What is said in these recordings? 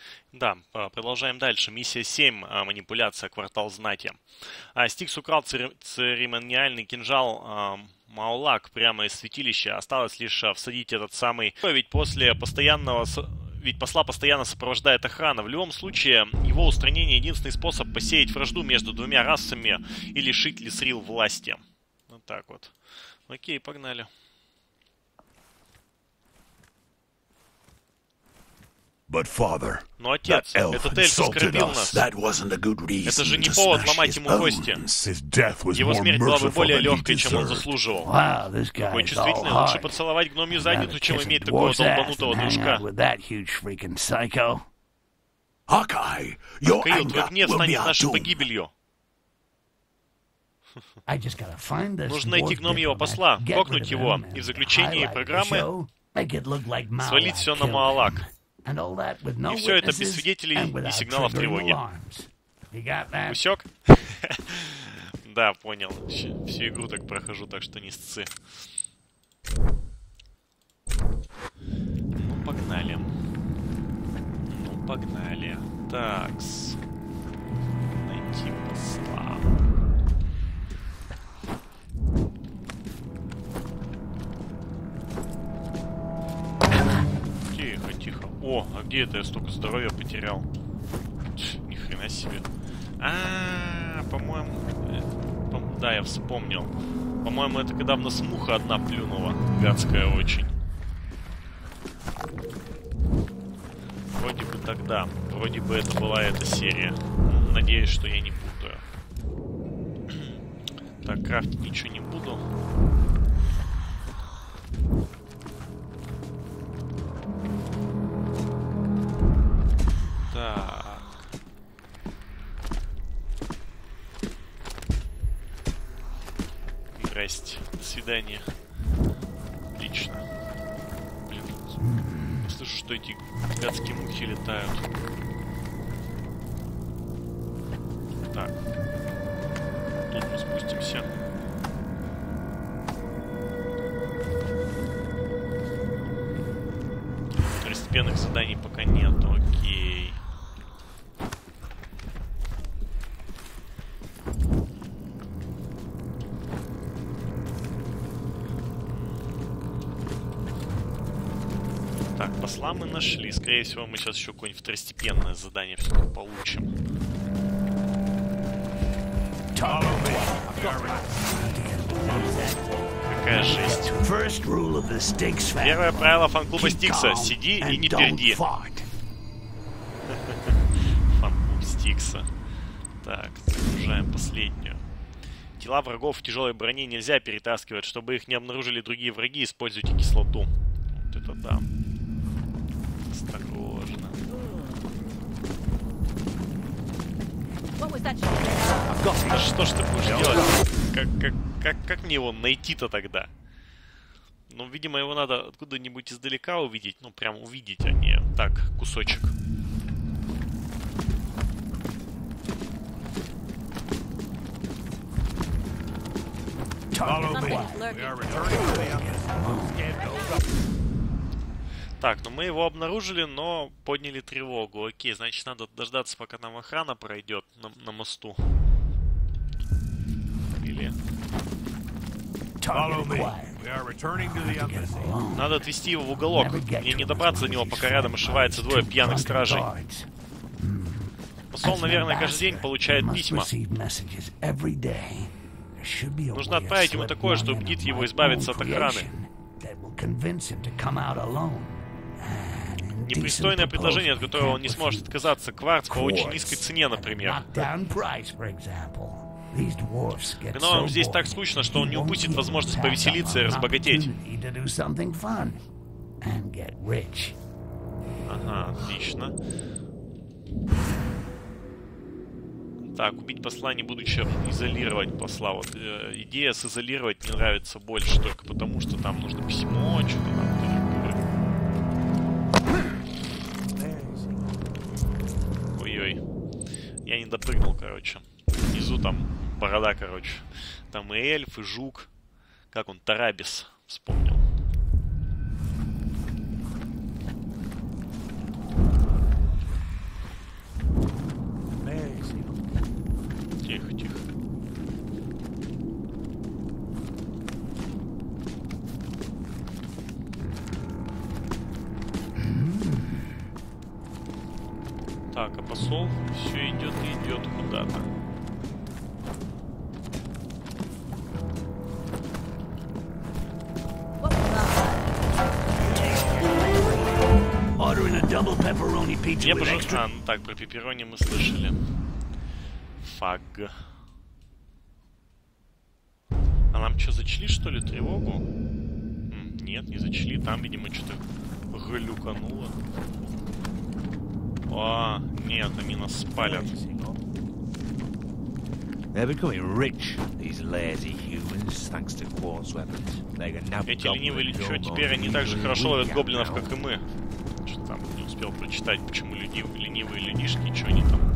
Да, продолжаем дальше. Миссия 7. Манипуляция. Квартал знати. Стикс украл церемониальный кинжал Маолак прямо из святилища. Осталось лишь всадить этот самый... Ведь посла постоянно сопровождает охрана. В любом случае, его устранение — единственный способ посеять вражду между двумя расами и лишить Лисрил власти. Вот так вот. Окей, погнали. But father, Но отец, этот эльф оскорбил нас. Это же не повод ломать ему кости. Его смерть была бы более легкой, чем он заслуживал. Какой чувствительный, лучше поцеловать гномью задницу, чем иметь такого долбанутого дружка. Hawkeye, Каил, твой гнев станет нашей погибелью. Нужно найти гномьего посла, кокнуть его, и в заключении программы свалить все на Маолак. И все это без свидетелей и сигналов тревоги. Усек? Да, понял. Всю игру так прохожу, так что не сцы. Ну, погнали. Ну, погнали. Такс. Найти посла. Тихо, тихо. О, а где это я столько здоровья потерял? Ни хрена себе. По-моему... Да, я вспомнил. По-моему, это когда в нас муха одна плюнула. Гадская очень. Вроде бы тогда. Вроде бы это была эта серия. Надеюсь, что я не путаю. Так, крафтить ничего не буду. Так. Здрасте. До свидания. Отлично. Блин. Я слышу, что эти гадские мухи летают. Так. Тут мы спустимся. Второстепенных заданий пока нет. Окей. Так, посла мы нашли. Скорее всего, мы сейчас еще какое-нибудь второстепенное задание все-таки получим. Какая жесть. Первое правило фан-клуба Стикса. Сиди и не перди. Фан-клуб Стикса. Так, загружаем последнюю. Тела врагов в тяжелой броне нельзя перетаскивать. Чтобы их не обнаружили другие враги, используйте кислоту. Вот это да. Осторожно. Да что ж ты будешь делать? Как мне его найти-то тогда? Ну, видимо, его надо откуда-нибудь издалека увидеть. Ну, прям увидеть, а не так, кусочек. Так, ну мы его обнаружили, но подняли тревогу. Окей, значит, надо дождаться, пока нам охрана пройдет на мосту. Или... Надо отвезти его в уголок. Мне не добраться до него, пока рядом ошивается двое пьяных стражей. Посол, наверное, каждый день получает письма. Нужно отправить ему такое, что убедит его избавиться от охраны. Непристойное предложение, от которого он не сможет отказаться. Кварц по очень низкой цене, например. Гномам здесь так скучно, что он не упустит возможность повеселиться и разбогатеть. Ага, отлично. Так, убить посла, не будучи изолировать посла. Вот идея изолировать мне нравится больше, только потому, что там нужно письмо, что-то там. Ой-ой. Я не допрыгнул, короче. Внизу там борода, короче. Там и эльф, и жук. Как он, Тарабис, вспомнил. Так, а посол все идет и идет куда-то. Мне бы... А, ну так, про пепперони мы слышали. Фаг. А нам что, зачли, что ли, тревогу? Нет, не зачли. Там, видимо, что-то глюкануло. О, нет, они нас спалят. Эти ленивые личо, теперь они так же хорошо ловят гоблинов, как и мы. Что там, не успел прочитать, почему ленивые людишки, что они там.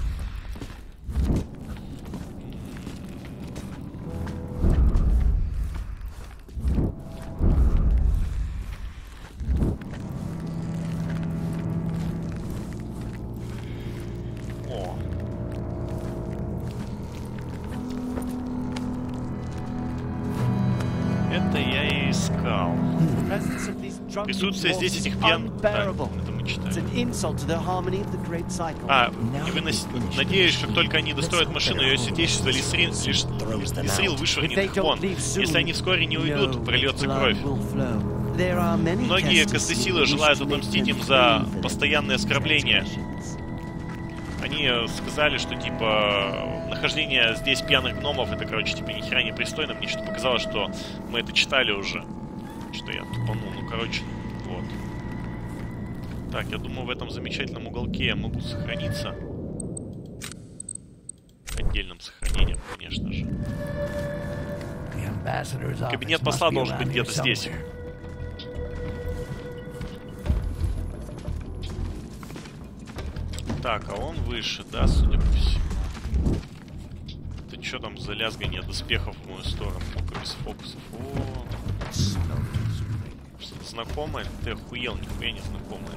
Присутствие здесь этих пьян... Так, это мы читаем. Надеюсь, как только они достроят машину, ее святейшество Лисрил вышвырнет их вон. Если они вскоре не уйдут, прольется кровь. Многие косты силы желают отомстить им за постоянные оскорбления. Они сказали, что, типа, нахождение здесь пьяных гномов, это, короче, типа, ни хера не пристойно. Мне что-то показалось, что мы это читали уже. Что я тупанул. Ну, короче, вот. Так, я думаю, в этом замечательном уголке я могу сохраниться. Отдельным сохранением, конечно же. Кабинет посла должен быть где-то здесь. Так, а он выше, да, судя по всему. Это что там за лязгание доспехов в мою сторону? Ну-ка, без фокусов. О, что-то знакомое? Ты охуел, нихуя не знакомое.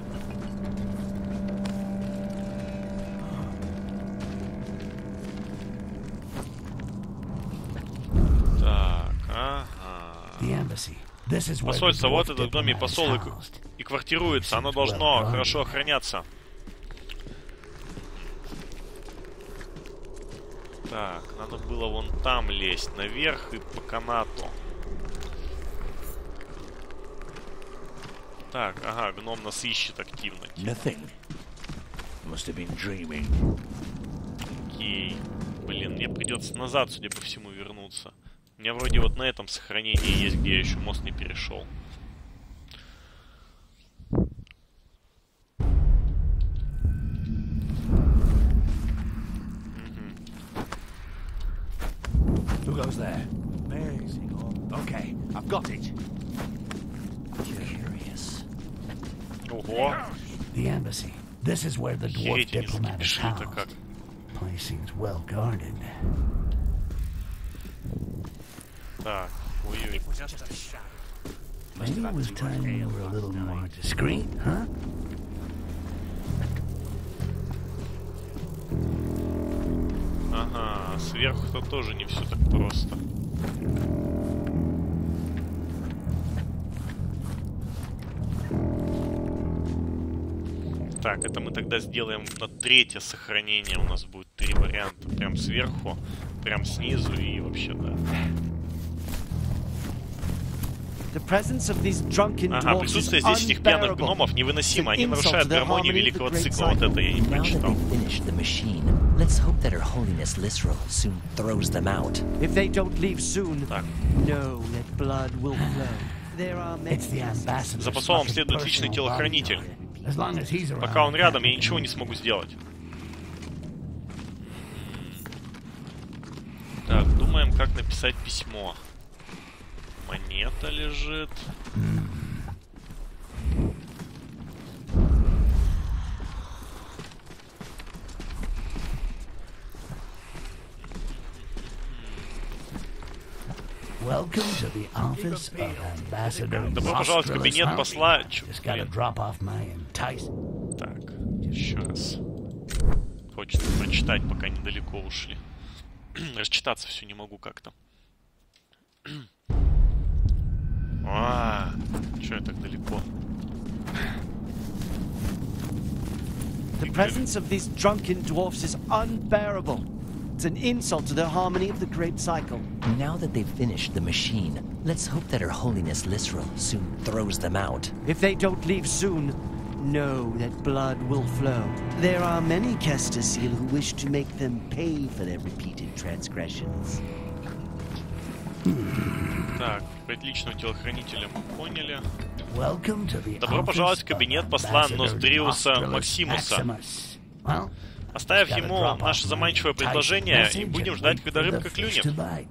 Так, ага. Посольство, вот этот дом и посол и квартируется. Оно должно хорошо охраняться. Так, надо было вон там лезть, наверх и по канату. Так, ага, гном нас ищет активно. Окей. Блин, мне придется назад, судя по всему, вернуться. У меня вроде вот на этом сохранении есть, где я еще мост не перешел. Who goes there? Amazing. Okay, I've got it. Curious. Ого. The embassy. This is where the dwarf diplomat is housed. Place seems well guarded. Так, ой-ой. Maybe it was time we were a little more discreet, huh? Ага, сверху-то тоже не все так просто. Так, это мы тогда сделаем на третье сохранение. У нас будет 3 варианта. Прям сверху, прям снизу и вообще, да. Ага, присутствие здесь этих пьяных гномов невыносимо. Они нарушают гармонию великого цикла. Вот это я не прочитал. Let's hope that Her Holiness Lisril soon throws them out. If they don't leave soon, так. No, that blood will flow. There are many. За посолом следует личный телохранитель. Пока он рядом, я ничего не смогу сделать. Так, думаем, как написать письмо. Монета лежит. Добро пожаловать в кабинет посла. Так, еще раз. Хочется прочитать, пока недалеко ушли. Расчитаться все не могу как-то. Че я так далеко? The presence of these drunken dwarfs is unbearable. It's an insult to the harmony of the great cycle. Now that they've finished the machine, let's hope that Her Holiness Lysrel soon throws them out. If they don't leave soon, know that blood will flow. There are many Kestasil who wish to make them pay for their repeated transgressions. Так, быть личным телохранителем мы поняли. Добро пожаловать в кабинет посла Ноздриуса Максимуса. Оставив ему наше заманчивое предложение, и будем ждать, когда рыбка клюнет.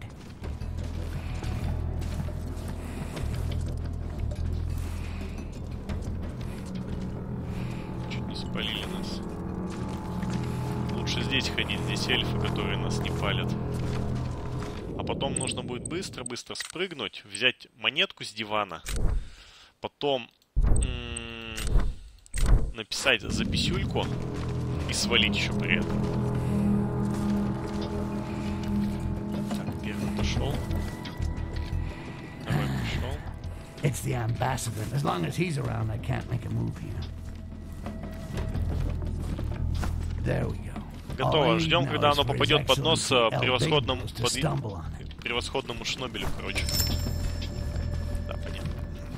Чуть не спалили нас. Лучше здесь ходить, здесь эльфы, которые нас не палят. А потом нужно будет быстро-быстро спрыгнуть, взять монетку с дивана, потом написать записюльку и свалить еще при этом. Так, первый пошел. Давай, пошел. It's the ambassador. As long as he's around, I can't make a move here. There we go. Готово. Ждем, когда оно попадет под нос превосходному Шнобелю, короче. Да, понятно.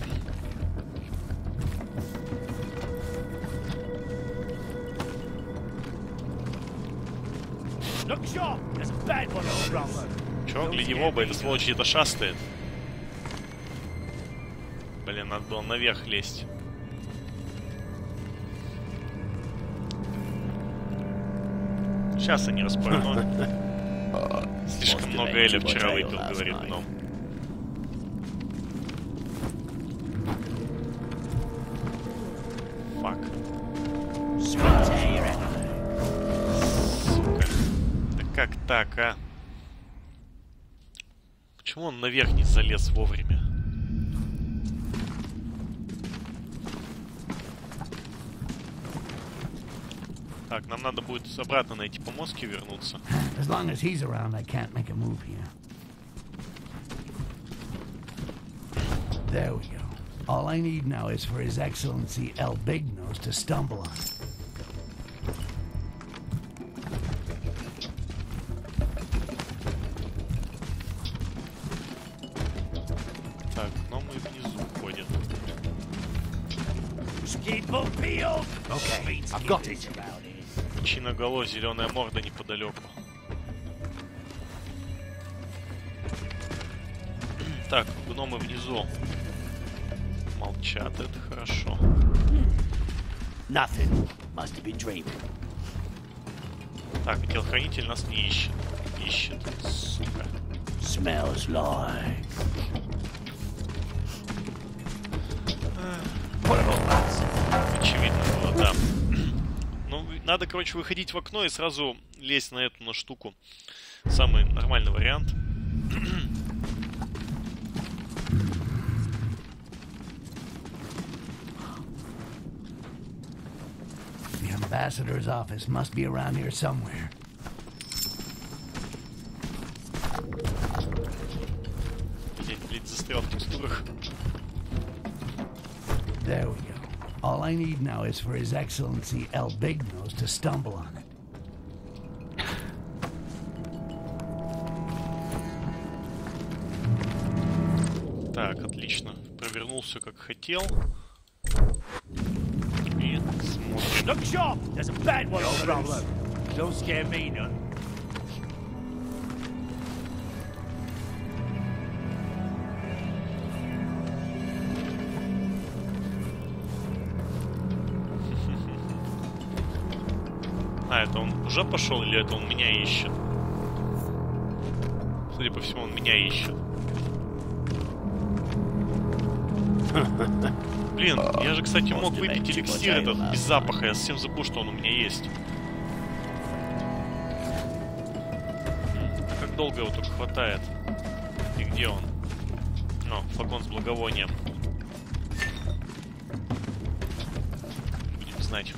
Чё, гляди в оба, эта сволочь где-то шастает. Блин, надо было наверх лезть. Сейчас они распорнут. Слишком много эля вчера выпил, говорит гном. Фак. Сука. Да как так, а? Почему он наверх не залез вовремя? Так, нам надо будет обратно на эти помостки вернуться. As long as he's around, I can't make a move here. There we go. All I need now is for His Excellency El Big Nose to stumble on it. Так, но мы внизу ходим. Okay, I've got it. Чиноголо, зеленая морда неподалеку. Так, гномы внизу молчат, это хорошо. Так, телохранитель нас не ищет. Ищет, сука. Smells like. Очевидно было, да. Ну, надо, короче, выходить в окно и сразу лезть на эту штуку. Самый нормальный вариант. The ambassador's office must be around here somewhere. Блядь, застрял в текстурах. There we go. All I need now is for His Excellency El Big Nose to stumble on it. Так, отлично. Провернул все как хотел. И смотрим. Look sharp! There's a bad one on the loose. Don't scare me none. А, это он уже пошел или это он меня ищет? Судя по всему, он меня ищет. Блин, я же, кстати, мог выпить эликсир этот без запаха. Я совсем забыл, что он у меня есть. Как долго его только хватает? И где он? Ну, флакон с благовонием. Будем знать.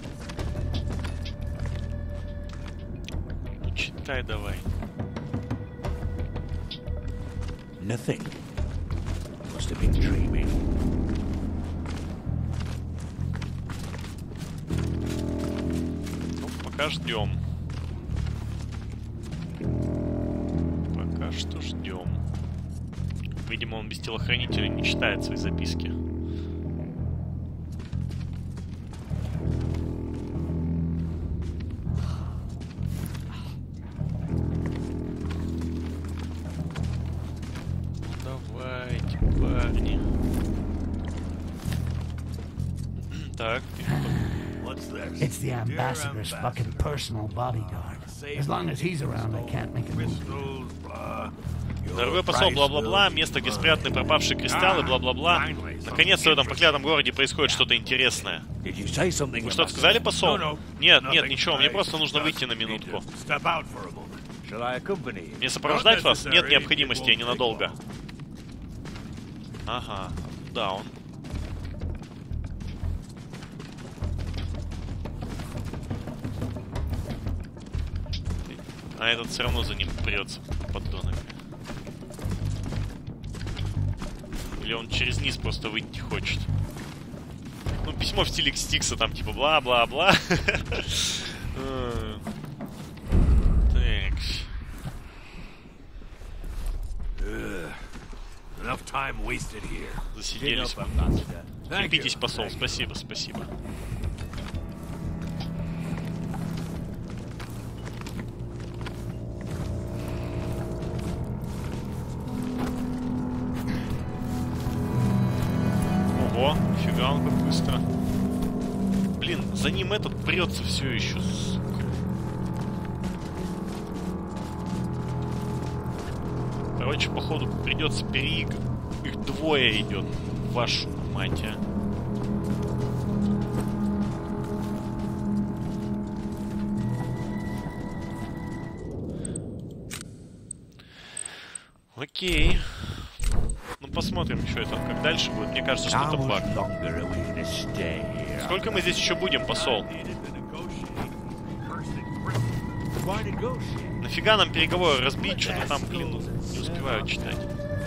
Ну, читай давай. Nothing. Must have been dreaming. пока ждем. Пока что ждем. Видимо, он без телохранителя не читает свои записки. Давайте, парни. Так. It's the ambassador's fucking personal bodyguard. As long as he's around, I can't make a move. Дорогой посол, бла-бла-бла, место, где спрятаны пропавшие кристаллы, бла-бла-бла. Наконец-то в этом проклятом городе происходит что-то интересное. Вы что-то сказали, посол? Нет, нет, ничего, мне просто нужно выйти на минутку. Мне сопровождать вас? Нет необходимости, я ненадолго. Ага, да, он. А этот все равно за ним прется поддонами. Или он через низ просто выйти хочет. Ну, письмо в стиле Стикса, там типа бла-бла-бла. Так. Засиделись. Терпитесь, посол. Спасибо, спасибо. Ого, фига он как быстро. Блин, за ним этот прется все еще, сука. Короче, походу придется переиграть. Их двое идет. Вашу мать, а. Окей. Ну посмотрим, что это, как дальше будет. Мне кажется, что это баг. Сколько мы здесь еще будем, посол? Нафига нам переговоры разбить? Что-то там, блин, не успеваю читать.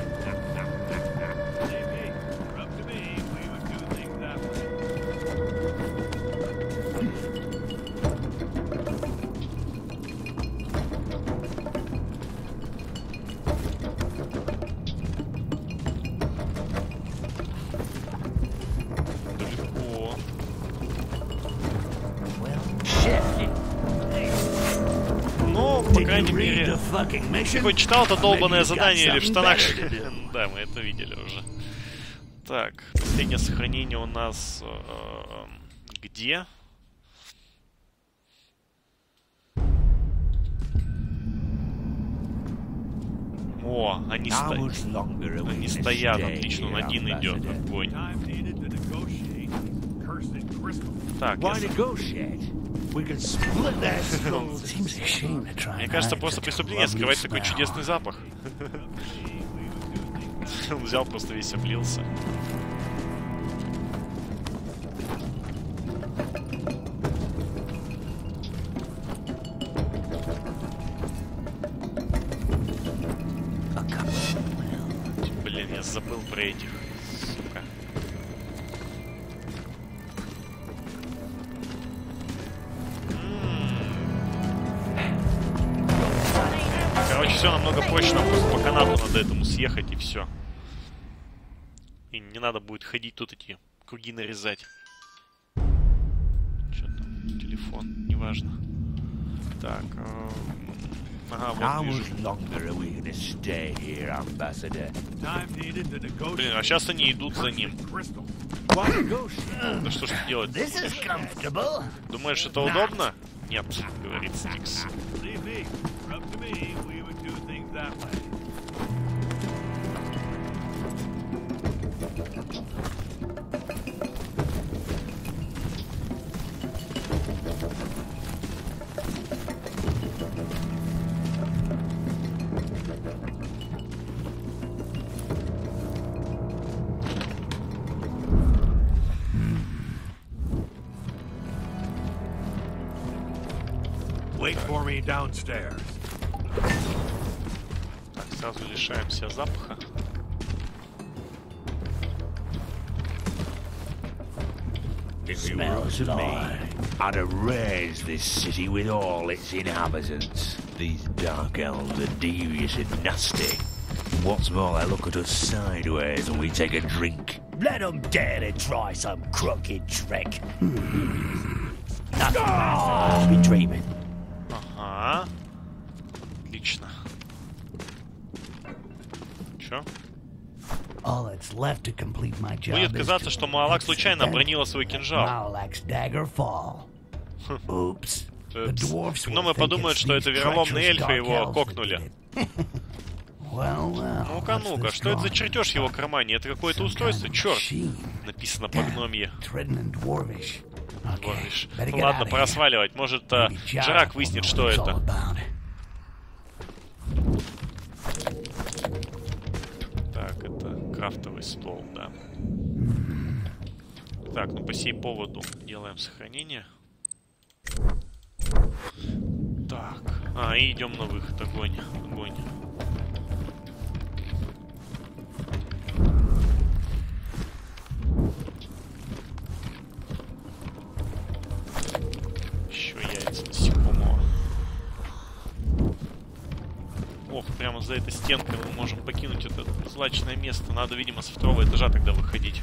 Ты хоть читал это долбанное задание или в штанах? Да, мы это видели уже. Так, последнее сохранение у нас... где? О, они стоят, отлично, он один идет. Огонь. Так, мне кажется, просто преступление скрывает такой чудесный запах. Он взял, просто весь облился. Блин, я забыл про этих, сука. Короче, все намного проще, нам просто по канату надо этому съехать и все. И не надо будет ходить тут эти круги нарезать. Что там? Телефон, неважно. Так. Ага, вот вижу. Блин, а сейчас они идут за ним. Да что ж делать? Думаешь, это удобно? Нет, говорит Стикс. Wait for me downstairs. Так, сразу лишаемся запаха. Smells to me I'd have razed this city with all its inhabitants. These dark elves are devious and nasty. What's more, they look at us sideways when we take a drink. Let them dare to try some crooked trick. Nothing I'll be dreaming. Ага. Отлично. Чё? Будет казаться, что Маалак случайно обронила свой кинжал. Гномы подумают, что это вероломные эльфы его кокнули. Ну-ка, ну-ка, что это за чертеж в его кармане? Это какое-то устройство? Черт! Написано по-гномье. Дворвиш. Ну ладно, пора сваливать. Может, Джарак выяснит, что это. Так, это крафтовый стол, да. Так, ну по сей поводу делаем сохранение. Так, и идем на выход. Огонь, огонь. Еще яйца насекомого. Ох, прямо за этой стенкой мы можем покинуть это злачное место. Надо, видимо, со второго этажа тогда выходить.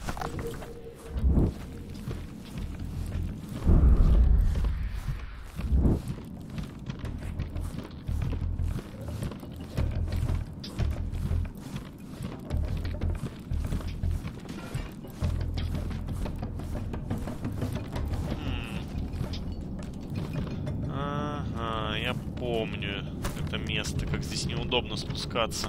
Ага, я помню это место, как здесь неудобно спускаться.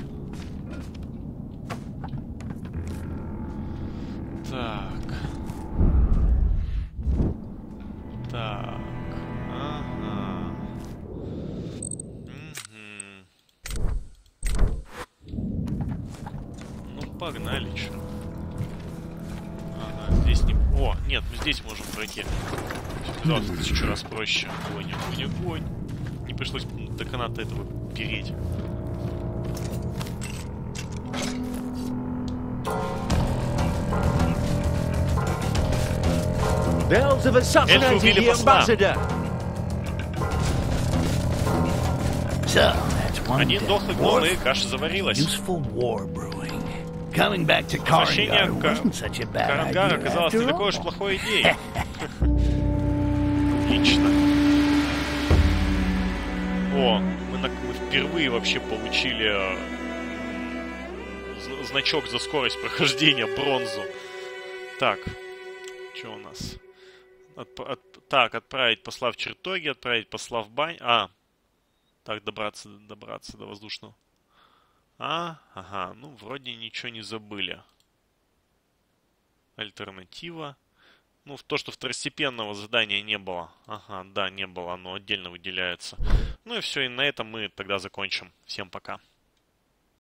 Так. Так. Ага. Ну, погнали, чё. Ага, здесь не... О, нет, мы здесь можем пройти. Казалось, это 1000 раз проще. Огонь, огонь, огонь. Не пришлось до каната этого переть. Эльфы убили посла. Один дохлый гном, и каша заварилась. Возвращение Карангара оказалось не такой уж плохой идеей. Отлично. О, мы впервые вообще получили значок за скорость прохождения, бронзу. Так, что у нас? Так, отправить посла в чертоги, отправить посла в бань. Так, добраться до воздушного. Ага, ну, вроде ничего не забыли. Альтернатива. Ну, то, что второстепенного задания не было. Ага, да, не было, оно отдельно выделяется. Ну и все, и на этом мы тогда закончим. Всем пока.